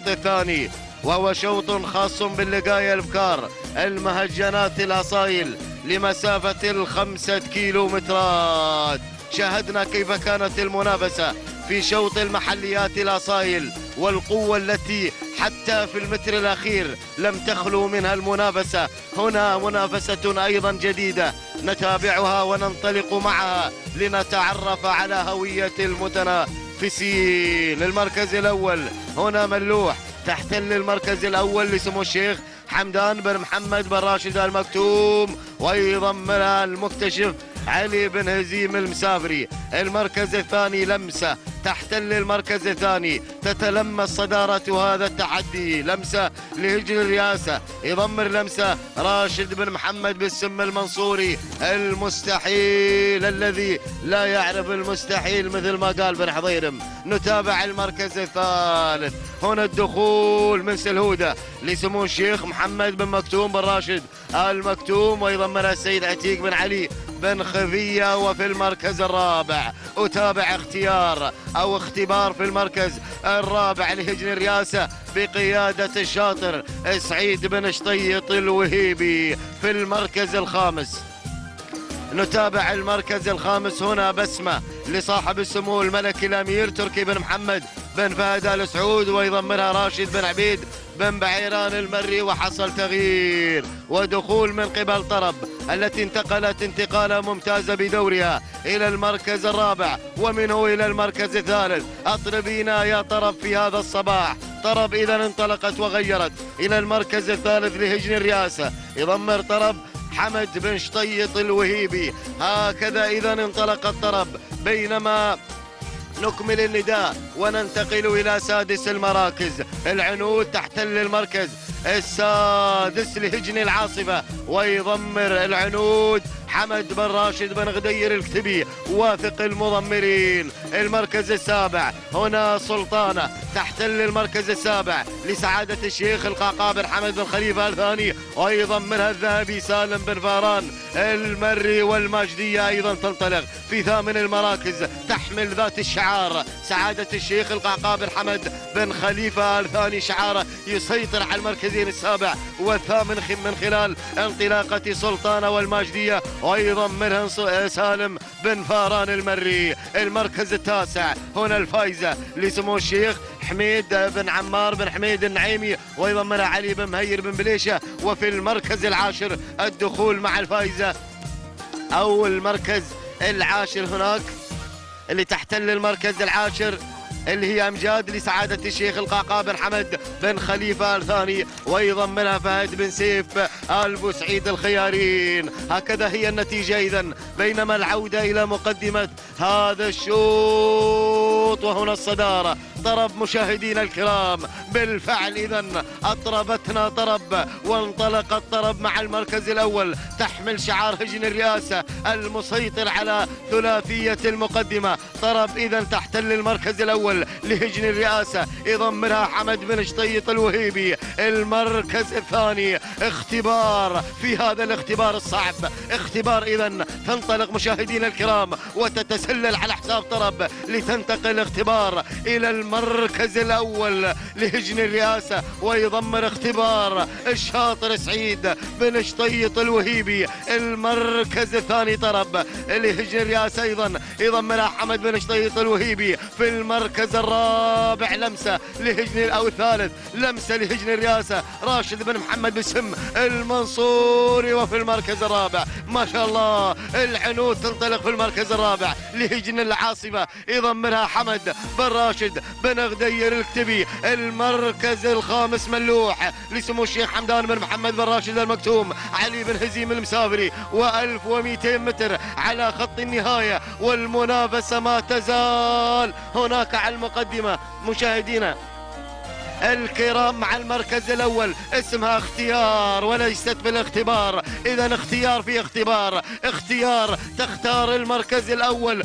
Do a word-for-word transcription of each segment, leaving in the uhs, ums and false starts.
الثاني، وهو شوط خاص باللقاية الابكار المهجنات الاصايل لمسافة الخمسة كيلومترات. شاهدنا كيف كانت المنافسة في شوط المحليات الاصايل، والقوة التي حتى في المتر الأخير لم تخلو منها المنافسة. هنا منافسة أيضا جديدة نتابعها وننطلق معها لنتعرف على هوية المتنافسين. المركز الأول هنا ملوح تحتل المركز الأول لسمو الشيخ حمدان بن محمد بن راشد المكتوم، ويضمنها المكتشف علي بن هزيم المسافري. المركز الثاني لمسة تحتل المركز الثاني، تتلمس صدارة هذا التحدي لمسة لهجن الرئاسة، يضمر لمسة راشد بن محمد بالسم المنصوري. المستحيل الذي لا يعرف المستحيل مثل ما قال بن حضيرم. نتابع المركز الثالث، هنا الدخول من سلهودة لسمو الشيخ محمد بن مكتوم بن راشد المكتوم، ويضمنها السيد عتيق بن علي بن خفية. وفي المركز الرابع أتابع اختيار أو اختبار في المركز الرابع لهجن الرئاسة بقيادة الشاطر سعيد بن شطيط الوهيبي. في المركز الخامس نتابع المركز الخامس، هنا بسمة لصاحب السمو الملكي الأمير تركي بن محمد بن فهد آل سعود، ويضمنها راشد بن عبيد بن بعيران المري. وحصل تغيير ودخول من قبل طرب التي انتقلت انتقالة ممتازة بدورها إلى المركز الرابع ومنه إلى المركز الثالث. أطربينا يا طرب في هذا الصباح. طرب إذا انطلقت وغيرت إلى المركز الثالث لهجن الرئاسة، يضمر طرب حمد بن شطيط الوهيبي. هكذا إذا انطلق الطرب، بينما نكمل النداء وننتقل إلى سادس المراكز. العنود تحتل المركز السادس لهجن العاصفة، ويضمر العنود حمد بن راشد بن غدير الكتبي واثق المضمرين. المركز السابع هنا سلطانة تحتل المركز السابع لسعادة الشيخ القعقاع بن حمد بن خليفة الثاني، ويضمنها الذهبي سالم بن فاران المري. والماجدية أيضا تنطلق في ثامن المراكز تحمل ذات الشعار سعادة الشيخ القعقاع بن حمد بن خليفة الثاني، شعار يسيطر على المركزين السابع والثامن من خلال انطلاقة سلطانة والماجدية، ويضمنها سالم بن فاران المري. المركز التاسع هنا الفائزة لسمو الشيخ حميد بن عمار بن حميد النعيمي، ويضمنها علي بن مهير بن بليشة. وفي المركز العاشر الدخول مع الفائزة أو المركز العاشر هناك اللي تحتل المركز العاشر اللي هي أمجاد لسعادة الشيخ القعقاع بن حمد بن خليفة الثاني، ويضمنها فهد بن سيف آل بوسعيد الخيارين. هكذا هي النتيجة إذن. بينما العودة إلى مقدمة هذا الشوط وهنا الصدارة طرب مشاهدينا الكرام. بالفعل إذن أطربتنا طرب وانطلق الطرب مع المركز الأول تحمل شعار هجن الرئاسة المسيطر على ثلاثية المقدمة. طرب إذن تحتل المركز الأول لهجن الرئاسة، يضمنها حمد بن شطيط الوهيبي. المركز الثاني اختبار في هذا الاختبار الصعب، اختبار إذن تنطلق مشاهدينا الكرام وتتسلل على حساب طرب لتنتقل اختبار إلى المركز الأول لهجن الرئاسة، ويضمن اختبار الشاطر سعيد بن شطيط الوهيبي. المركز الثاني طرب لهجن الرئاسة أيضا يضمنها حمد بن شطيط الوهيبي. في المركز الرابع لمسة لهجن أو الثالث لمسة لهجن الرئاسة راشد بن محمد بسم المنصوري. وفي المركز الرابع ما شاء الله العنود تنطلق في المركز الرابع لهجن العاصفة، يضمنها حمد بن راشد بن غدير الكتبي. المركز الخامس ملوح لسمو الشيخ حمدان بن محمد بن راشد المكتوم علي بن هزيم المسافري، وألف ومئتين متر على خط النهاية، والمنافسة ما تزال هناك على المقدمة مشاهدينا الكرام مع المركز الأول اسمها اختيار وليست بالاختبار. إذا اختيار في اختبار، اختيار تختار المركز الأول.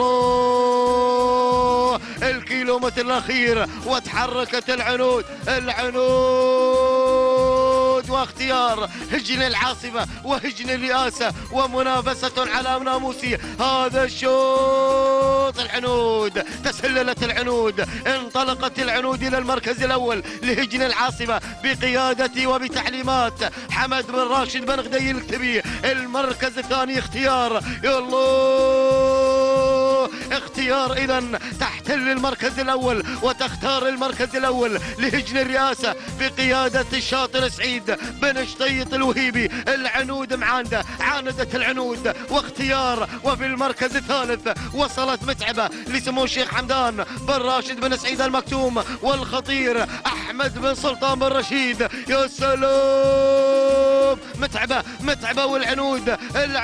الله الكيلومتر الأخير وتحركت العنود، العنود العنود واختيار هجن العاصمة وهجن الرئاسة ومنافسة على ناموس هذا الشوط. العنود تسللت العنود، انطلقت العنود إلى المركز الأول لهجن العاصمة بقيادة وبتعليمات حمد بن راشد بن غدي الكتبي. المركز الثاني اختيار يالله اختيار إذا تحتل المركز الأول وتختار المركز الأول لهجن الرئاسة بقيادة الشاطر سعيد بن شطيط الوهيبي. العنود معاندة، عاندت العنود واختيار. وفي المركز الثالث وصلت متعبة لسمو الشيخ حمدان بن راشد بن سعيد المكتوم والخطير أحمد بن سلطان بن رشيد. يا سلام متعبة متعبة والعنود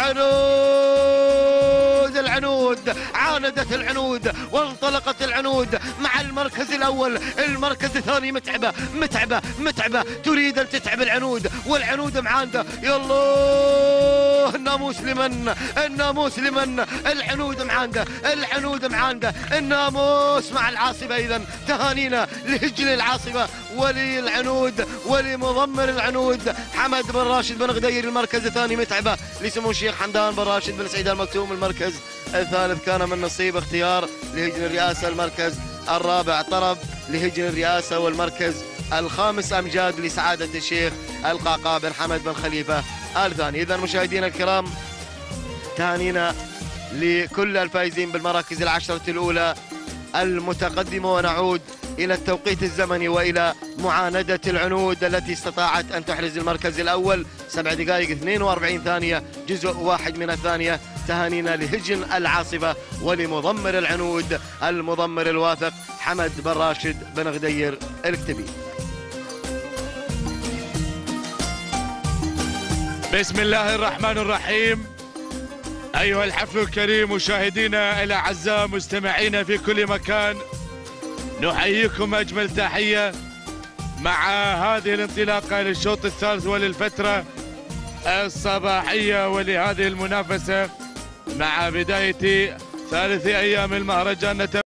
العنود العنود عاندت العنود وانطلقت العنود مع المركز الأول. المركز الثاني متعبة متعبة متعبة تريد أن تتعب العنود والعنود معاندة. يالله الناموس لمن الناموس لمن العنود معاندة العنود معاندة الناموس مع العاصمة. إذا تهانينا لهجن العاصمة وللعنود ولمضمر العنود حمد بن راشد بن غدير. المركز الثاني متعبة لسمو الشيخ حمدان بن راشد بن سعيد المكتوم. المركز الثالث كان من نصيب اختيار لهجن الرئاسة. المركز الرابع طرب لهجن الرئاسة، والمركز الخامس أمجاد لسعادة الشيخ القعقاع بن حمد بن خليفة آل ثاني. إذا مشاهدينا الكرام تهانينا لكل الفائزين بالمراكز العشرة الأولى المتقدمة، ونعود إلى التوقيت الزمني وإلى معاندة العنود التي استطاعت أن تحرز المركز الأول سبع دقائق اثنين وأربعين ثانية جزء واحد من الثانية. تهانينا لهجن العاصفة ولمضمر العنود المضمر الواثق حمد بن راشد بن غدير الكتبي. بسم الله الرحمن الرحيم. أيها الحفل الكريم مشاهدينا الأعزاء مستمعينا في كل مكان، نحييكم أجمل تحية مع هذه الانطلاقة للشوط الثالث وللفترة الصباحية ولهذه المنافسة مع بداية ثالث أيام المهرجان.